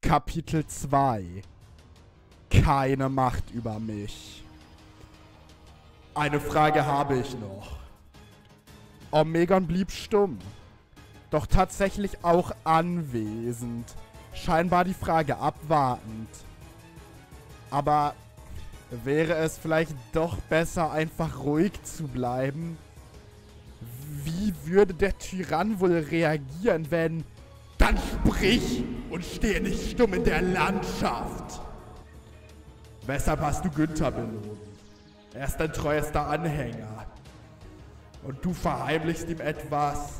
Kapitel 2. Keine Macht über mich. Eine Frage habe ich noch. Omegon blieb stumm, doch tatsächlich auch anwesend. Scheinbar die Frage abwartend. Aber wäre es vielleicht doch besser, einfach ruhig zu bleiben? Wie würde der Tyrann wohl reagieren, wenn... Dann sprich und stehe nicht stumm in der Landschaft. Weshalb hast du Günther belogen? Er ist dein treuester Anhänger. Und du verheimlichst ihm etwas.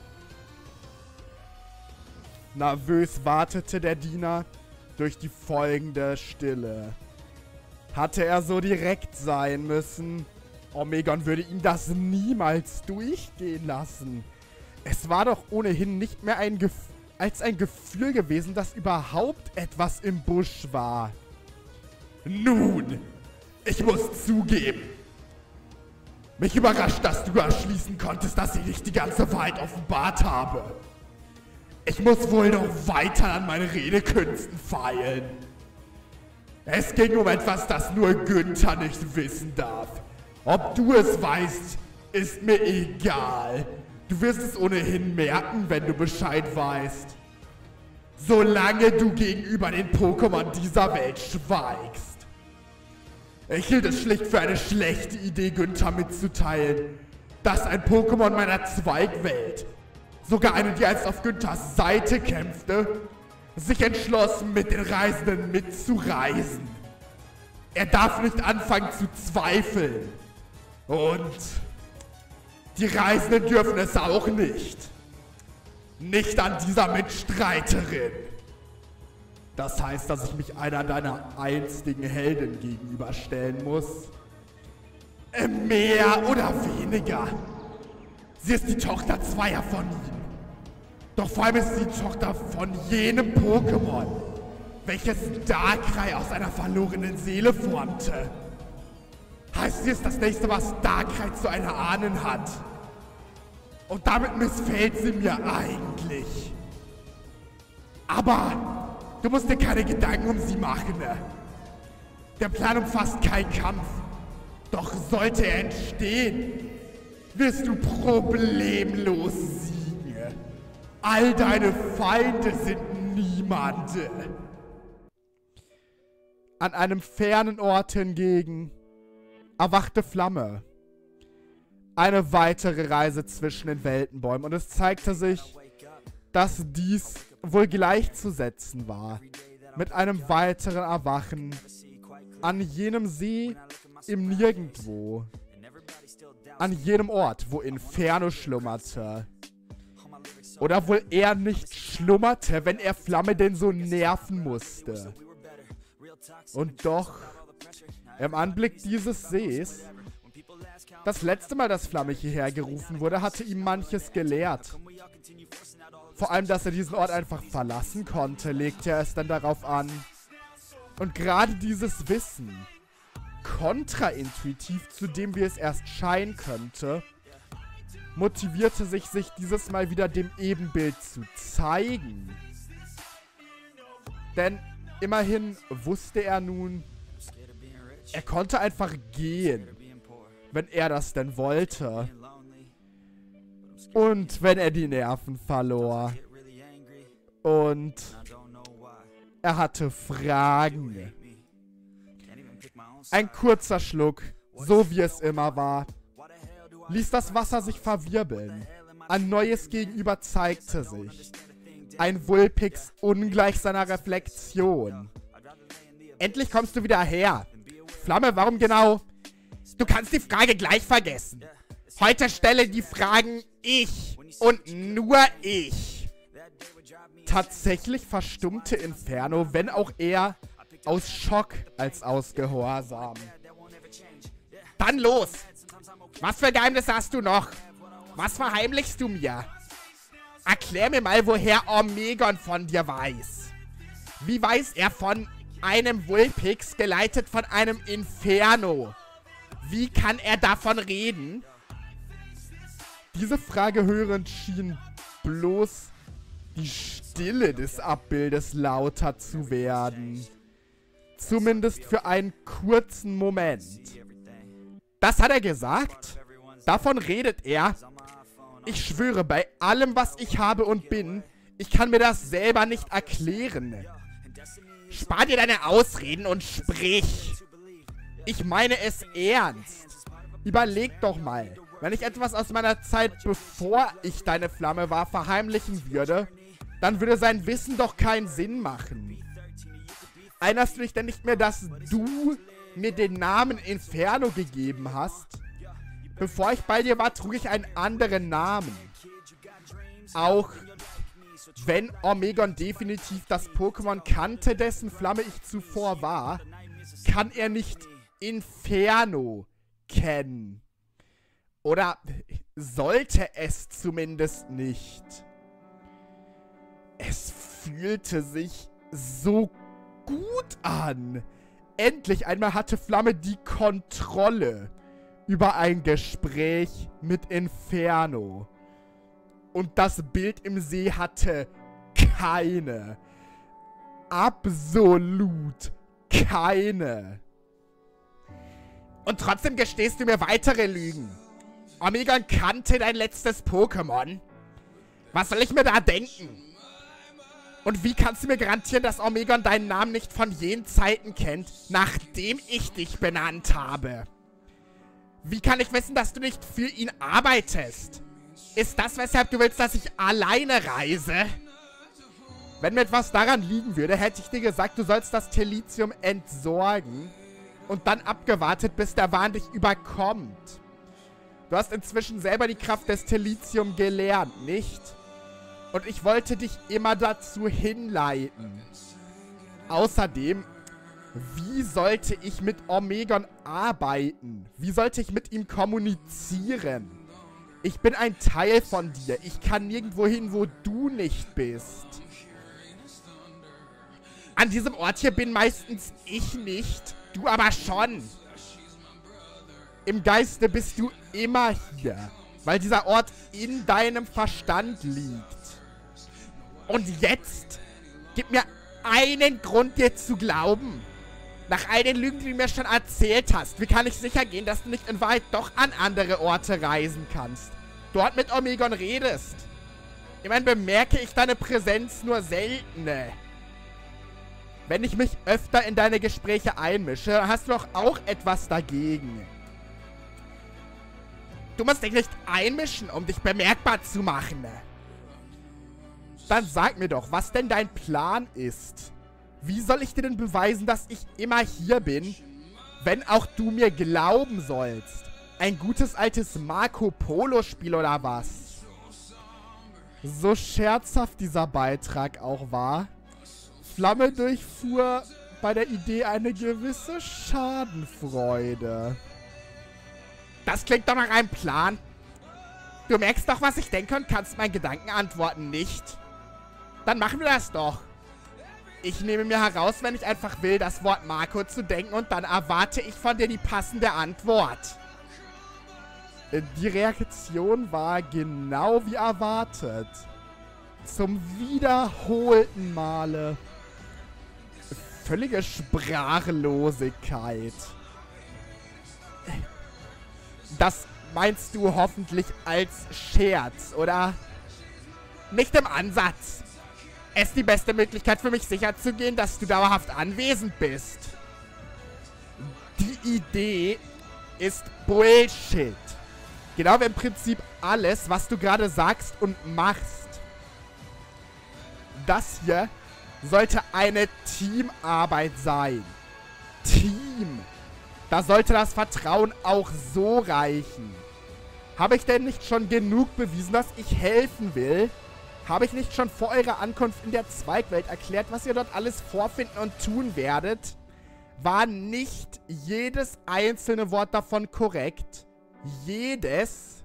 Nervös wartete der Diener durch die folgende Stille. Hatte er so direkt sein müssen? Omegon würde ihm das niemals durchgehen lassen. Es war doch ohnehin nicht mehr als ein Gefühl gewesen, dass überhaupt etwas im Busch war. Nun, ich muss zugeben. Mich überrascht, dass du erschließen konntest, dass ich nicht die ganze Wahrheit offenbart habe. Ich muss wohl noch weiter an meine Redekünsten feilen. Es ging um etwas, das nur Günther nicht wissen darf. Ob du es weißt, ist mir egal. Du wirst es ohnehin merken, wenn du Bescheid weißt. Solange du gegenüber den Pokémon dieser Welt schweigst. Ich hielt es schlicht für eine schlechte Idee, Günther mitzuteilen, dass ein Pokémon meiner Zweigwelt, sogar eine, die einst auf Günthers Seite kämpfte, sich entschloss, mit den Reisenden mitzureisen. Er darf nicht anfangen zu zweifeln. Und die Reisenden dürfen es auch nicht. Nicht an dieser Mitstreiterin. Das heißt, dass ich mich einer deiner einstigen Helden gegenüberstellen muss. Mehr oder weniger. Sie ist die Tochter zweier von ihnen. Doch vor allem ist sie die Tochter von jenem Pokémon, welches Darkrai aus einer verlorenen Seele formte. Heißt, sie ist das nächste, was Darkrai zu einer Ahnen hat. Und damit missfällt sie mir eigentlich. Aber du musst dir keine Gedanken um sie machen. Der Plan umfasst keinen Kampf. Doch sollte er entstehen, wirst du problemlos siegen. All deine Feinde sind niemande. An einem fernen Ort hingegen erwachte Flamme. Eine weitere Reise zwischen den Weltenbäumen. Und es zeigte sich, dass dies wohl gleichzusetzen war mit einem weiteren Erwachen an jenem See im Nirgendwo. An jenem Ort, wo Inferno schlummerte. Oder wohl er nicht schlummerte, wenn er Flamme denn so nerven musste. Und doch, im Anblick dieses Sees, das letzte Mal, dass Flamme hierher gerufen wurde, hatte ihm manches gelehrt. Vor allem, dass er diesen Ort einfach verlassen konnte, legte er es dann darauf an. Und gerade dieses Wissen, kontraintuitiv zu dem, wie es erst scheinen könnte, motivierte sich dieses Mal wieder dem Ebenbild zu zeigen. Denn immerhin wusste er nun, er konnte einfach gehen, wenn er das denn wollte. Und wenn er die Nerven verlor. Und er hatte Fragen. Ein kurzer Schluck, so wie es immer war, ließ das Wasser sich verwirbeln. Ein neues Gegenüber zeigte sich. Ein Vulpix ungleich seiner Reflexion. Endlich kommst du wieder her. Flamme, warum genau? Du kannst die Frage gleich vergessen. Heute stelle die Fragen ich und nur ich. Tatsächlich verstummte Inferno, wenn auch eher aus Schock als aus Gehorsam. Dann los! Was für Geheimnisse hast du noch? Was verheimlichst du mir? Erklär mir mal, woher Omegon von dir weiß. Wie weiß er von einem Vulpix, geleitet von einem Inferno? Wie kann er davon reden? Diese Frage hörend schien bloß die Stille des Abbildes lauter zu werden. Zumindest für einen kurzen Moment. Das hat er gesagt. Davon redet er. Ich schwöre, bei allem, was ich habe und bin, ich kann mir das selber nicht erklären. Spar dir deine Ausreden und sprich. Ich meine es ernst. Überleg doch mal, wenn ich etwas aus meiner Zeit, bevor ich deine Flamme war, verheimlichen würde, dann würde sein Wissen doch keinen Sinn machen. Erinnerst du dich denn nicht mehr, dass du mir den Namen Inferno gegeben hast? Bevor ich bei dir war, trug ich einen anderen Namen. Auch wenn Omegon definitiv das Pokémon kannte, dessen Flamme ich zuvor war, kann er nicht Inferno kennen. Oder sollte es zumindest nicht. Es fühlte sich so gut an. Endlich einmal hatte Flamme die Kontrolle über ein Gespräch mit Inferno. Und das Bild im See hatte keine. Absolut keine. Und trotzdem gestehst du mir weitere Lügen. Omegon kannte dein letztes Pokémon. Was soll ich mir da denken? Und wie kannst du mir garantieren, dass Omegon deinen Namen nicht von jenen Zeiten kennt, nachdem ich dich benannt habe? Wie kann ich wissen, dass du nicht für ihn arbeitest? Ist das, weshalb du willst, dass ich alleine reise? Wenn mir etwas daran liegen würde, hätte ich dir gesagt, du sollst das Telitium entsorgen und dann abgewartet, bis der Wahn dich überkommt. Du hast inzwischen selber die Kraft des Telitium gelernt, nicht? Und ich wollte dich immer dazu hinleiten. Außerdem, wie sollte ich mit Omegon arbeiten? Wie sollte ich mit ihm kommunizieren? Ich bin ein Teil von dir. Ich kann nirgendwo hin, wo du nicht bist. An diesem Ort hier bin meistens ich nicht, du aber schon. Im Geiste bist du immer hier, weil dieser Ort in deinem Verstand liegt. Und jetzt, gib mir einen Grund, dir zu glauben. Nach all den Lügen, die du mir schon erzählt hast, wie kann ich sicher gehen, dass du nicht in Wahrheit doch an andere Orte reisen kannst? Dort mit Omegon redest. Immerhin bemerke ich deine Präsenz nur selten. Wenn ich mich öfter in deine Gespräche einmische, hast du doch auch etwas dagegen. Du musst dich nicht einmischen, um dich bemerkbar zu machen. Dann sag mir doch, was denn dein Plan ist. Wie soll ich dir denn beweisen, dass ich immer hier bin, wenn auch du mir glauben sollst? Ein gutes altes Marco Polo-Spiel oder was? So scherzhaft dieser Beitrag auch war, Flamme durchfuhr bei der Idee eine gewisse Schadenfreude. Das klingt doch nach einem Plan. Du merkst doch, was ich denke und kannst meinen Gedanken antworten, nicht? Dann machen wir das doch. Ich nehme mir heraus, wenn ich einfach will, das Wort Marco zu denken und dann erwarte ich von dir die passende Antwort. Die Reaktion war genau wie erwartet. Zum wiederholten Male. Völlige Sprachlosigkeit. Das meinst du hoffentlich als Scherz, oder? Nicht im Ansatz. Es ist die beste Möglichkeit für mich sicherzugehen, dass du dauerhaft anwesend bist. Die Idee ist Bullshit. Genau wie im Prinzip alles, was du gerade sagst und machst. Das hier sollte eine Teamarbeit sein. Team. Da sollte das Vertrauen auch so reichen. Habe ich denn nicht schon genug bewiesen, dass ich helfen will? Habe ich nicht schon vor eurer Ankunft in der Zweigwelt erklärt, was ihr dort alles vorfinden und tun werdet? War nicht jedes einzelne Wort davon korrekt? Jedes?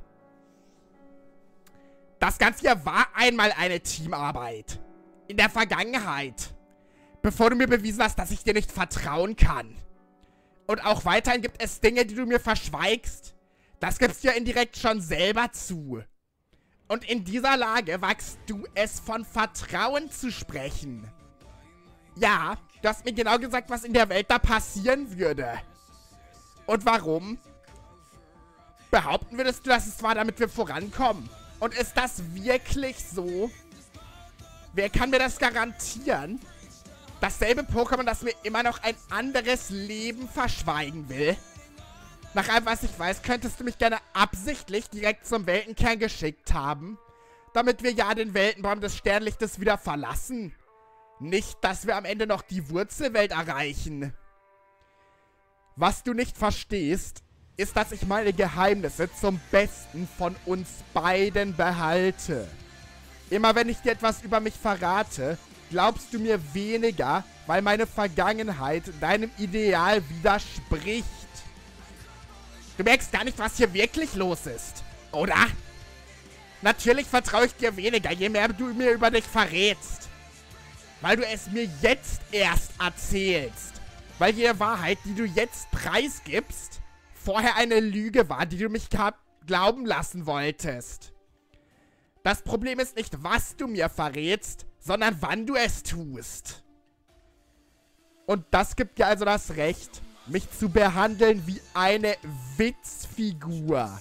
Das Ganze hier war einmal eine Teamarbeit. In der Vergangenheit. Bevor du mir bewiesen hast, dass ich dir nicht vertrauen kann. Und auch weiterhin gibt es Dinge, die du mir verschweigst. Das gibst du ja indirekt schon selber zu. Und in dieser Lage wagst du es, von Vertrauen zu sprechen. Ja, du hast mir genau gesagt, was in der Welt da passieren würde. Und warum? Behaupten würdest du, dass es war, damit wir vorankommen? Und ist das wirklich so? Wer kann mir das garantieren? Dasselbe Pokémon, das mir immer noch ein anderes Leben verschweigen will? Nach allem, was ich weiß, könntest du mich gerne absichtlich direkt zum Weltenkern geschickt haben, damit wir ja den Weltenbaum des Sternlichtes wieder verlassen. Nicht, dass wir am Ende noch die Wurzelwelt erreichen. Was du nicht verstehst, ist, dass ich meine Geheimnisse zum Besten von uns beiden behalte. Immer wenn ich dir etwas über mich verrate, glaubst du mir weniger, weil meine Vergangenheit deinem Ideal widerspricht. Du merkst gar nicht, was hier wirklich los ist, oder? Natürlich vertraue ich dir weniger, je mehr du mir über dich verrätst. Weil du es mir jetzt erst erzählst. Weil jede Wahrheit, die du jetzt preisgibst, vorher eine Lüge war, die du mich glauben lassen wolltest. Das Problem ist nicht, was du mir verrätst, sondern wann du es tust. Und das gibt dir also das Recht, mich zu behandeln wie eine Witzfigur.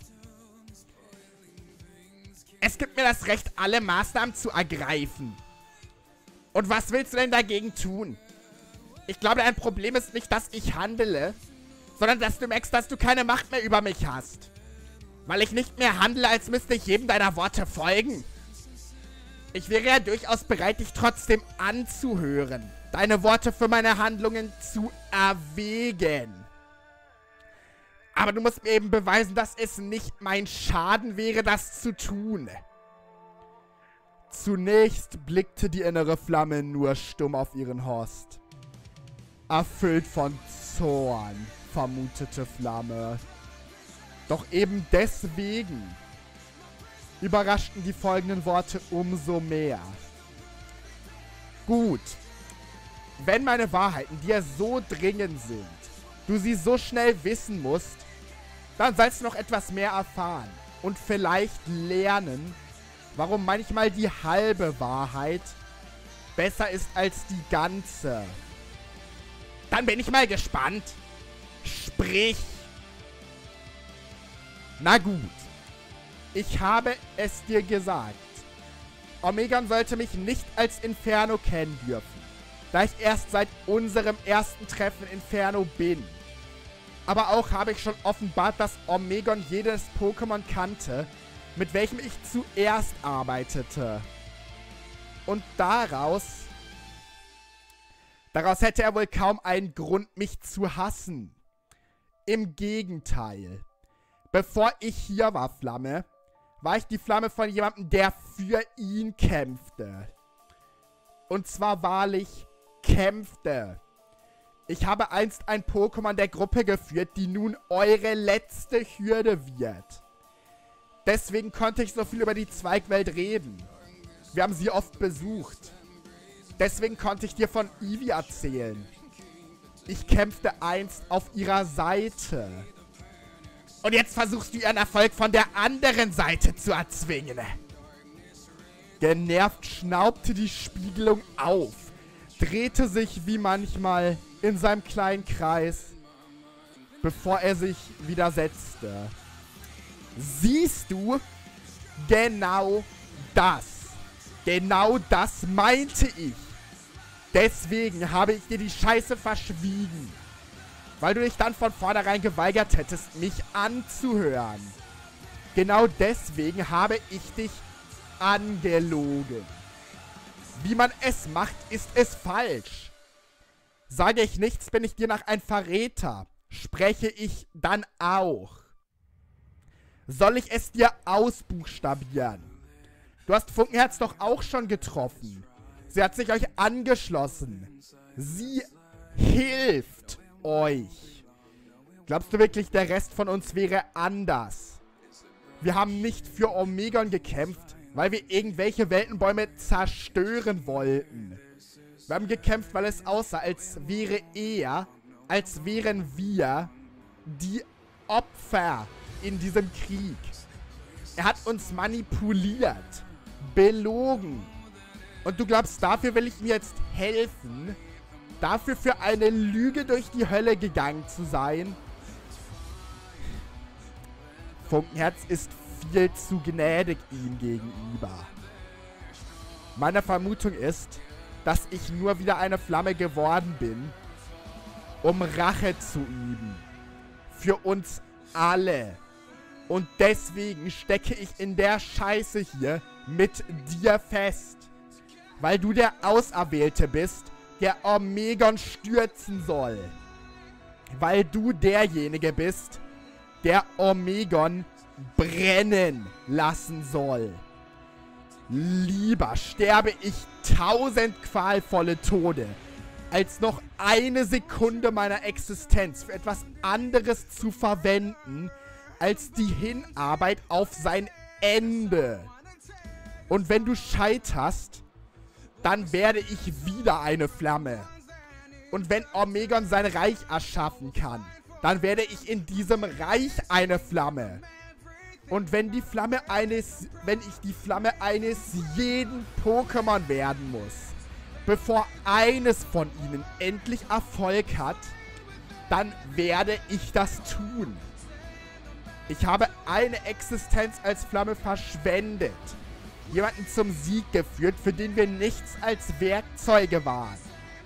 Es gibt mir das Recht, alle Maßnahmen zu ergreifen. Und was willst du denn dagegen tun? Ich glaube, dein Problem ist nicht, dass ich handele, sondern dass du merkst, dass du keine Macht mehr über mich hast. Weil ich nicht mehr handle, als müsste ich jedem deiner Worte folgen. Ich wäre ja durchaus bereit, dich trotzdem anzuhören. Deine Worte für meine Handlungen zu erwägen. Aber du musst mir eben beweisen, dass es nicht mein Schaden wäre, das zu tun. Zunächst blickte die innere Flamme nur stumm auf ihren Horst. Erfüllt von Zorn, vermutete Flamme. Doch eben deswegen überraschten die folgenden Worte umso mehr. Gut. Wenn meine Wahrheiten dir so dringend sind, du sie so schnell wissen musst, dann sollst du noch etwas mehr erfahren und vielleicht lernen, warum manchmal die halbe Wahrheit besser ist als die ganze. Dann bin ich mal gespannt. Sprich. Na gut. Ich habe es dir gesagt. Omegon sollte mich nicht als Inferno kennen dürfen, da ich erst seit unserem ersten Treffen Inferno bin. Aber auch habe ich schon offenbart, dass Omegon jedes Pokémon kannte, mit welchem ich zuerst arbeitete. Und daraus hätte er wohl kaum einen Grund, mich zu hassen. Im Gegenteil. Bevor ich hier war, Flamme, war ich die Flamme von jemandem, der für ihn kämpfte. Und zwar wahrlich kämpfte. Ich habe einst ein Pokémon der Gruppe geführt, die nun eure letzte Hürde wird. Deswegen konnte ich so viel über die Zweigwelt reden. Wir haben sie oft besucht. Deswegen konnte ich dir von Eevee erzählen. Ich kämpfte einst auf ihrer Seite. Und jetzt versuchst du ihren Erfolg von der anderen Seite zu erzwingen. Genervt schnaubte die Spiegelung auf, drehte sich wie manchmal in seinem kleinen Kreis, bevor er sich wieder setzte. Siehst du? Genau das. Genau das meinte ich. Deswegen habe ich dir die Scheiße verschwiegen. Weil du dich dann von vornherein geweigert hättest, mich anzuhören. Genau deswegen habe ich dich angelogen. Wie man es macht, ist es falsch. Sage ich nichts, bin ich dir nach ein Verräter. Spreche ich dann auch. Soll ich es dir ausbuchstabieren? Du hast Funkenherz doch auch schon getroffen. Sie hat sich euch angeschlossen. Sie hilft euch. Glaubst du wirklich, der Rest von uns wäre anders? Wir haben nicht für Omegon gekämpft, weil wir irgendwelche Weltenbäume zerstören wollten. Wir haben gekämpft, weil es aussah, als wären wir die Opfer in diesem Krieg. Er hat uns manipuliert. Belogen. Und du glaubst, dafür will ich ihm jetzt helfen? Dafür für eine Lüge durch die Hölle gegangen zu sein? Funkenherz ist viel zu gnädig ihm gegenüber. Meine Vermutung ist, dass ich nur wieder eine Flamme geworden bin, um Rache zu üben. Für uns alle. Und deswegen stecke ich in der Scheiße hier mit dir fest. Weil du der Auserwählte bist, der Omegon stürzen soll. Weil du derjenige bist, der Omegon brennen lassen soll. Lieber sterbe ich 1000 qualvolle Tode, als noch eine Sekunde meiner Existenz für etwas anderes zu verwenden, als die Hinarbeit auf sein Ende. Und wenn du scheiterst, dann werde ich wieder eine Flamme. Und wenn Omegon sein Reich erschaffen kann, dann werde ich in diesem Reich eine Flamme. Und wenn ich die Flamme eines jeden Pokémon werden muss, bevor eines von ihnen endlich Erfolg hat, dann werde ich das tun. Ich habe eine Existenz als Flamme verschwendet. Jemanden zum Sieg geführt, für den wir nichts als Werkzeuge waren.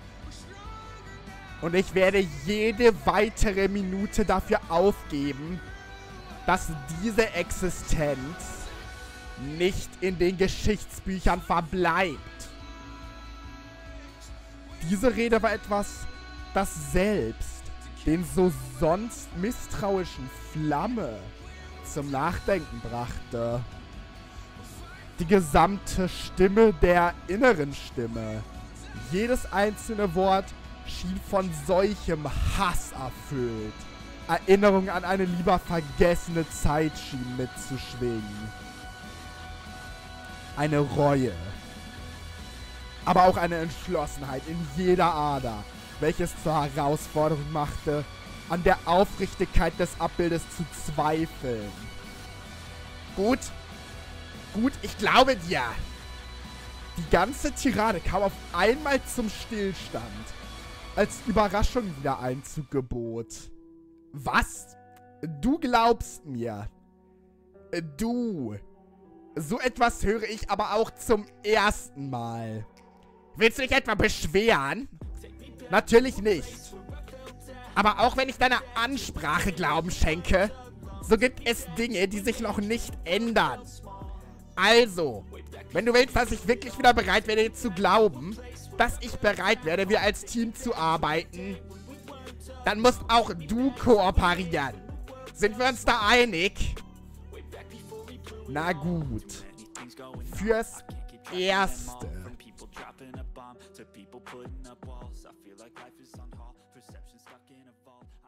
Und ich werde jede weitere Minute dafür aufgeben, dass diese Existenz nicht in den Geschichtsbüchern verbleibt. Diese Rede war etwas, das selbst den so sonst misstrauischen Flamme zum Nachdenken brachte. Die gesamte Stimme der inneren Stimme, jedes einzelne Wort schien von solchem Hass erfüllt. Erinnerung an eine lieber vergessene Zeit schien mitzuschwingen. Eine Reue. Aber auch eine Entschlossenheit in jeder Ader, welches zur Herausforderung machte, an der Aufrichtigkeit des Abbildes zu zweifeln. Gut, ich glaube dir. Die ganze Tirade kam auf einmal zum Stillstand, als Überraschung wieder Einzug gebot. Was? Du glaubst mir? Du. So etwas höre ich aber auch zum ersten Mal. Willst du dich etwa beschweren? Natürlich nicht. Aber auch wenn ich deiner Ansprache Glauben schenke, so gibt es Dinge, die sich noch nicht ändern. Also, wenn du willst, dass ich wirklich wieder bereit werde, dir zu glauben, dass ich bereit werde, wir als Team zu arbeiten, dann musst auch du kooperieren. Sind wir uns da einig? Na gut. Fürs Erste. Dropping a bomb to people putting up walls. I feel like life is on hold, perception stuck in a vault.